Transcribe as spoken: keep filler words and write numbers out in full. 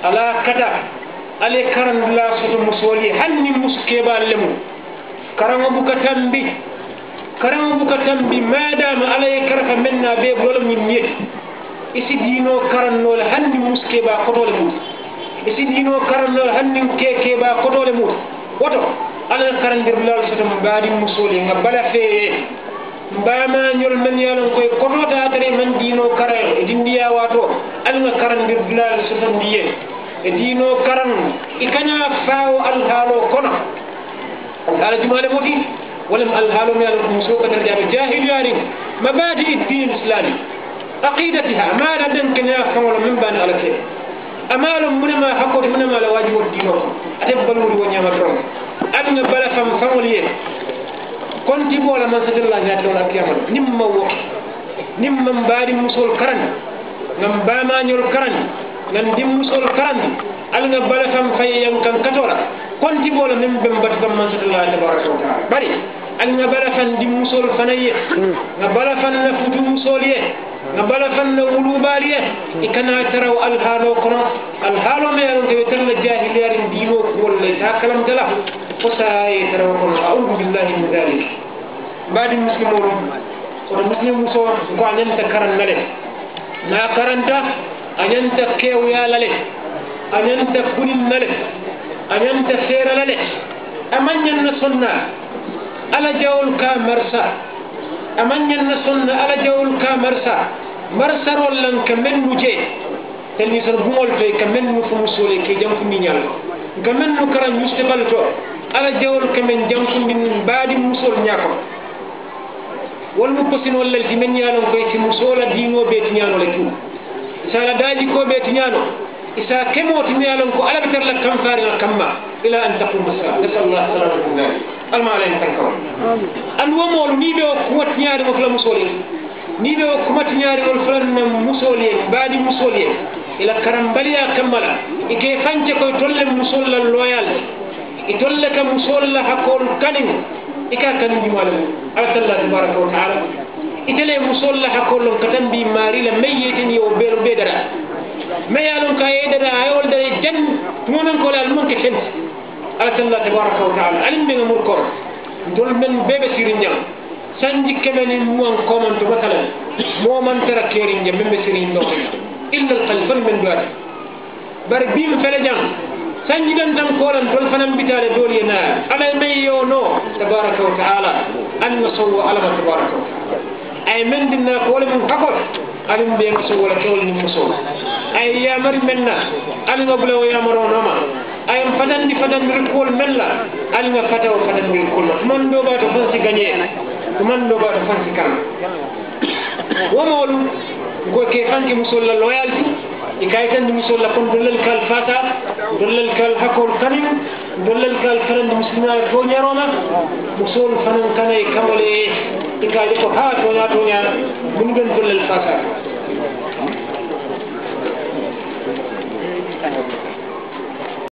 ala kata ale karan la soto musoli hanni muskeba lemu karango bukatambi karango bukatambi madama ala karaka menna be bolam ni isi dino karanno hanni muskeba kotole mu isi dino karanno hanni keke ba kotole mu woto ala karandir la soto mbadi musoli ngabala fe mbama ñol man yalon koy konota tare man dino kara dindiya wato alga karandir bilal soto ndiye e dino karan ikanya faaw al halo kono ala jumale moti wala al halo mi al musuka darja jahil yari mabadi ad-din islami aqidatiha ma la dankana fawla min ban ala ke amalum munama hakoti munama la wajibu dino atebbalu wo nyama trom adna bala fam famoliye konti bola man sadalla ya tawla kiyama nimma wo nimma mbadi musul karan ngam bama ñol karan ngam dim musul karan al nga bala fam fay yang kan katola konti bola mem bem bat kam man sadalla tabaraka wa taala bari al nga bala fan dim musul fanaye nga bala fan na futu musoliye nga bala fan na wulubaliye ikana taraw al halo kono al halo me al ngi tan la jahiliyarin dino wala ta kalam dala فساي تروكم أعوذ بالله من ذلك بعد المسلمون والمسلم مصور قال أنت كرن ملك ما كرنت أن أنت كيو يا للك أن أنت كل ملك أن أنت خير للك أمن ينصنا على جول كامرسا أمن ينصنا على جول كامرسا مرسا ولن كمن وجه تلني سربول في كمن مفهوم كي جنب مينيال كمن نكرن يستقبل تو ala jawol kamen jankum min baadi musol nyako wal mu posin wala di men nyalo koy ci musola dino be tinyano la tu sala daji ko be tinyano isa kemo tinyalo ko ala bitar la kam fari kamma ila an taqum masala nasallahu sallallahu alaihi al ma'alim tankaw an wo mol ni be ko tinyari ko la musoli ni be ko tinyari wal falan musoli baadi musoli ila karambaliya kamala ike fanje ko tolle musolla loyal itolle ka musolla hakol kanin ika kan di malam Allah tabaraka wa taala itele musolla hakol katam bi mari la mayetin yo belo bedara mayalon ka yedara ayol dare jan nonon ko lal monke fen Allah tabaraka wa taala alim be ngur ko dol men bebe sirinya sanji kemen muan komon to bakala mo man tara kerin jam membe sirin no illa al qalban min duat bar bim felajan sanji dan tan kolan dol fanam bitale doli na ala may yo no tabaraka wa taala an nasawu ala tabaraka wa taala ay men dinna ko wala mun hakol alim be so wala kewol ni muso ay ya mari menna ali ngoblo ya maro no ma ay fadan di fadan mi kol mella ali nga fataw fadan mi kol man do ba to fansi gagné man do ba to fansi kan wo molu ko ke fanki muso la loyalty ikaitan di musolla kon dolal kal fata dolal kal hakol kanim dolal kal fanan muslima ko nyaroma musol fanan kanay kamale ikay ko ha to nya to nya mun ben dolal fata